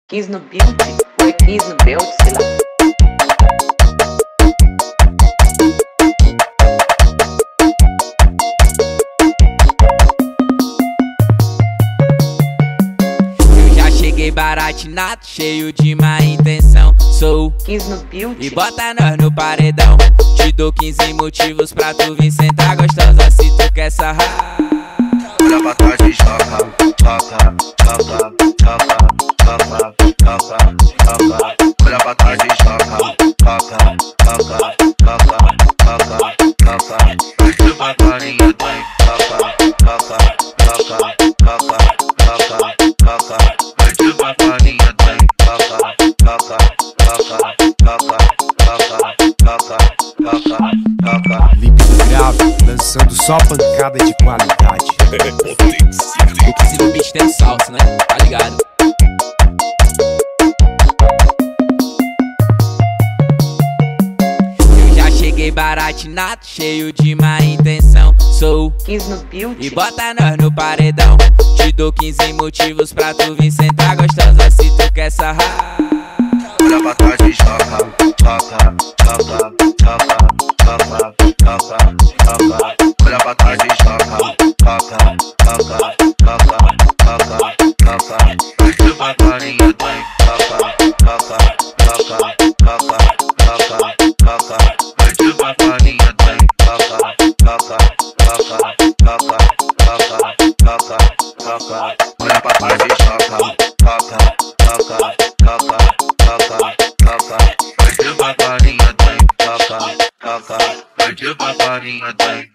15 no build, foi 15 no belt, sei lá. Eu já cheguei baratinado, cheio de má intenção. Sou 15 no build e bota nós no paredão. Te dou 15 motivos pra tu vir sentar gostosa se tu quer sarrar. Olha pra trás e joga, joga, joga, joga, joga, joga, joga. Olha pra trás e joga, joga, joga, joga, joga, joga. Vai devagarinho, vai, joga, joga, joga, joga, joga, joga. Vai devagarinho, vai, joga, joga, joga, joga, joga, joga, joga. Líquido grave, lançando só pancada de qualidade. O 15 no beat tem salsa, né? Tá ligado? Eu já cheguei baratinado, cheio de má intenção. Sou 15 no build e bota nós no paredão. Te dou 15 motivos pra tu vir sentar gostosa se tu quer sarrar. Olha pra trás e joga, joga, joga, joga, joga, joga, joga. Olha pra trás e joga, joga, joga, joga, joga, joga. Vai devagarinho, vai, joga, joga, joga, joga, joga, joga. Vai devagarinho, vai, joga, joga, joga, joga, joga, joga, joga. Olha pra trás e joga, joga, joga, joga, joga, joga. Vai devagarinho, vai, joga, joga. Vai devagarinho, vai.